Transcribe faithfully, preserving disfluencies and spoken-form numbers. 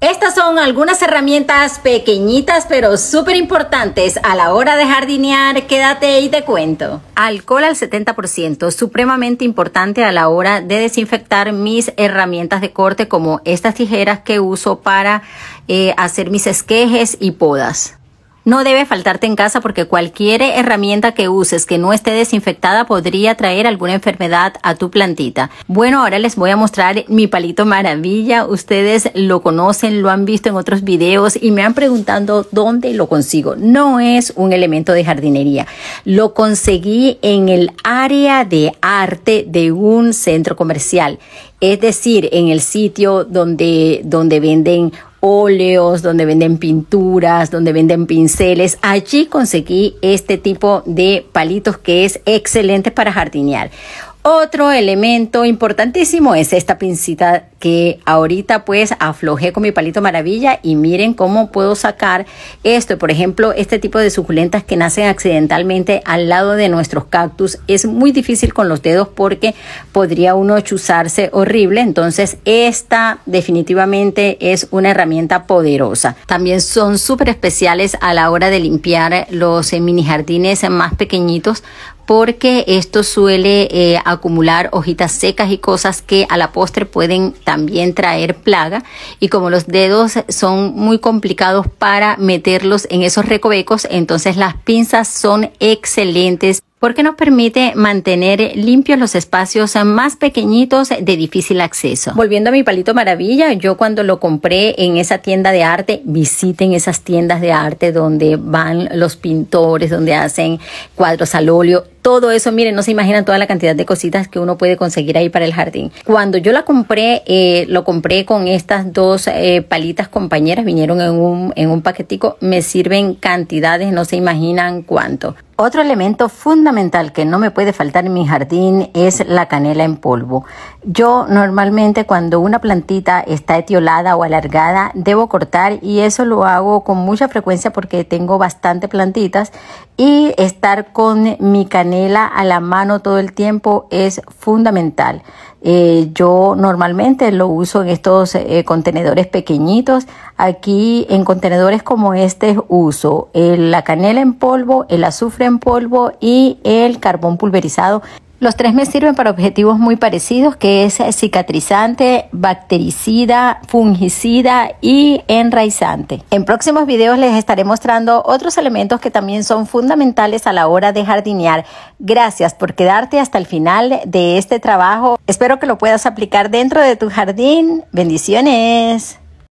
Estas son algunas herramientas pequeñitas pero súper importantes a la hora de jardinear. Quédate y te cuento. Alcohol al setenta por ciento, supremamente importante a la hora de desinfectar mis herramientas de corte, como estas tijeras que uso para eh, hacer mis esquejes y podas. No debe faltarte en casa porque cualquier herramienta que uses que no esté desinfectada podría traer alguna enfermedad a tu plantita. Bueno, ahora les voy a mostrar mi palito maravilla. Ustedes lo conocen, lo han visto en otros videos y me han preguntado dónde lo consigo. No es un elemento de jardinería. Lo conseguí en el área de arte de un centro comercial. Es decir, en el sitio donde, donde venden óleos, donde venden pinturas, donde venden pinceles. Allí conseguí este tipo de palitos que es excelente para jardinear. Otro elemento importantísimo es esta pincita que ahorita pues aflojé con mi palito maravilla y miren cómo puedo sacar esto. Por ejemplo, este tipo de suculentas que nacen accidentalmente al lado de nuestros cactus. Es muy difícil con los dedos porque podría uno chuzarse horrible. Entonces esta definitivamente es una herramienta poderosa. También son súper especiales a la hora de limpiar los eh, mini jardines más pequeñitos, porque esto suele eh, acumular hojitas secas y cosas que a la postre pueden también traer plaga, y como los dedos son muy complicados para meterlos en esos recovecos, entonces las pinzas son excelentes porque nos permite mantener limpios los espacios más pequeñitos de difícil acceso. Volviendo a mi palito maravilla, yo cuando lo compré en esa tienda de arte, visiten esas tiendas de arte donde van los pintores, donde hacen cuadros al óleo. Todo eso, miren, no se imaginan toda la cantidad de cositas que uno puede conseguir ahí para el jardín. Cuando yo la compré, eh, lo compré con estas dos eh, palitas compañeras, vinieron en un, en un paquetico, me sirven cantidades, no se imaginan cuánto. Otro elemento fundamental que no me puede faltar en mi jardín es la canela en polvo. Yo normalmente cuando una plantita está etiolada o alargada debo cortar, y eso lo hago con mucha frecuencia porque tengo bastante plantitas, y estar con mi canela a la mano todo el tiempo es fundamental. Eh, yo normalmente lo uso en estos eh, contenedores pequeñitos. Aquí en contenedores como este uso el, la canela en polvo, el azufre en polvo y el carbón pulverizado. Los tres me sirven para objetivos muy parecidos, que es cicatrizante, bactericida, fungicida y enraizante. En próximos videos les estaré mostrando otros elementos que también son fundamentales a la hora de jardinear. Gracias por quedarte hasta el final de este trabajo. Espero que lo puedas aplicar dentro de tu jardín. Bendiciones.